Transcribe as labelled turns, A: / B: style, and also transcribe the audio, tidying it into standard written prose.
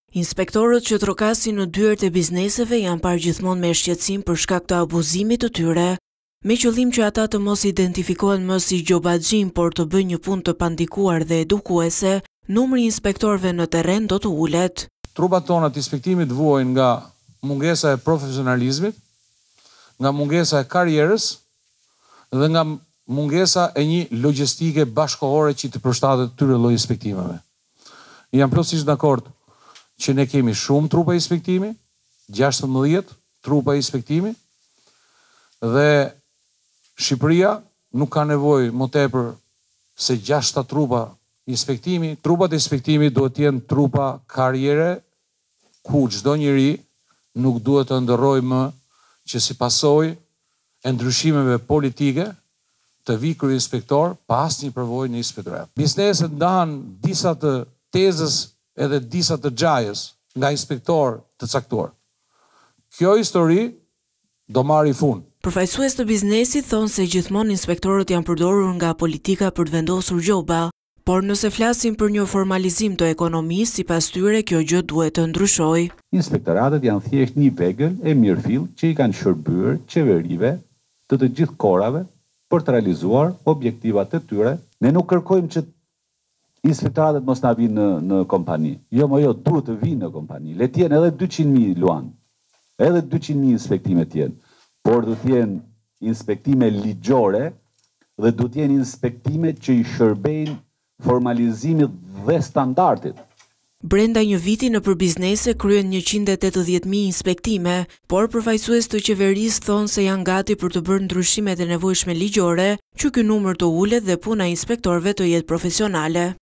A: Inspektorët që trokasin në dyert e bizneseve janë parë gjithmonë me shqetësim për shkak të abuzimit të tyre, me qëllim që ata të mos identifikohen më si gjobaxhinj, por të bëjnë një punë të pandikuar dhe edukuese, numri i inspektorëve në terren do të ulet.
B: Trupat tona të inspektimit vuajnë nga mungesa e profesionalizmit, nga mungesa e karrierës dhe nga mungesa e një logjistike bashkëkohore që të përshtatet këtyre lloj inspektimeve. Jam plotësisht dakord që ne kemi shumë trupa inspektimi, 16 trupa inspektimi, dhe Shqipëria nuk ka nevojë më tepër se 6 trupa inspektimi. Trupat inspektimi duhet të jenë trupa karriere, ku çdo njeri nuk duhet të ndërrojë më që si pasojë e ndryshimeve politike të vi kryeinspektor pa asnjë përvojë në inspektorat. Bizneset ndahen disa të tezës edhe disa të xhajës nga inspektor të caktuar. Kjo histori do marrë fund.
A: Përfaqësues të biznesit thonë se gjithmonë inspektorët janë përdorur nga politika për të vendosur gjoba, por nëse flasim për një formalizim të ekonomisë, sipas tyre kjo gjë duhet të ndryshojë.
C: Inspektoratët janë thjesht një vegël e mirëfill që i kanë shërbyer qeverive të gjithë kohërave për të realizuar objektivat e tyre. Ne nuk kërkojmë që inspektoratët mos na vinë në kompani. Jo, duhet të vinë në kompani. Le të jenë edhe 200.000 luan, edhe 200.000 inspektime të jenë, por do të jenë inspektime ligjore dhe do të jenë inspektime që i shërbejnë formalizimit dhe standardit.
A: Brenda një viti në biznese kryen 180.000 inspektime, por përfaqësues të qeverisë thonë se janë gati për të bërë ndryshimet e nevojshme ligjore, që ky numër të ulet dhe puna e inspektorëve të jetë profesionale.